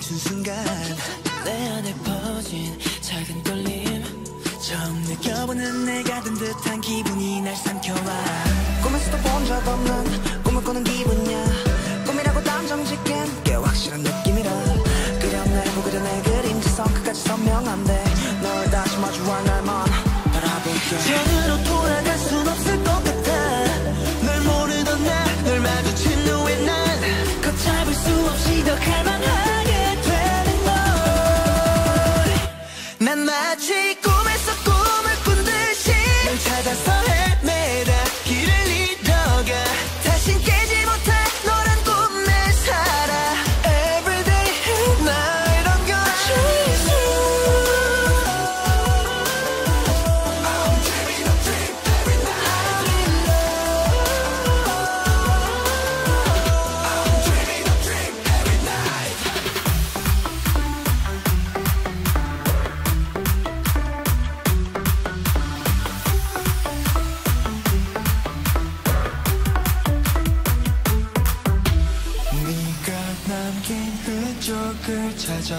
멈춘 순간 내 안에 퍼진 작은 떨림 처음 느껴보는 내가 든 듯한 기분이 날 삼켜와 꿈에서도 본 적 없는 꿈을 꾸는 기분이야 꿈이라고 단정짓기엔 꽤 확실한 느낌이라 그려 내고 그려 내 그림자선 끝까지 선명한데 널 다시 마주할 날만 바라볼게 전으로 돌아갈 순 없을 것 같아 널 모르던 널 마주친 후에 난 걷잡을 수 없이 더 갈망하게 되는 걸 난 마치 꿈에서 꿈을 꾼 듯이 널 찾아서 헤매다 길을 잃어가 다신 깨지 못해 너란 꿈에 살아 Every day and night I'm gonna chase you I'm dreaming a dream every night I'm in love I'm dreaming a dream every night 네가 남긴 흔적을 찾아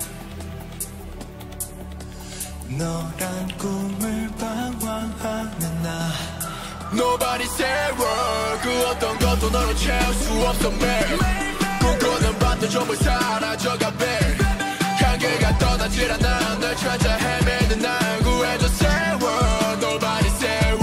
너란 꿈을 방황하는 나 Nobody say word 그 어떤 것도 너를 채울 수 없어 매일 꿈꾸는 밤도 전부 사라져가 매일 향기가 떠나질 않아 널 찾아 헤매는 날 구해줘 say word Nobody say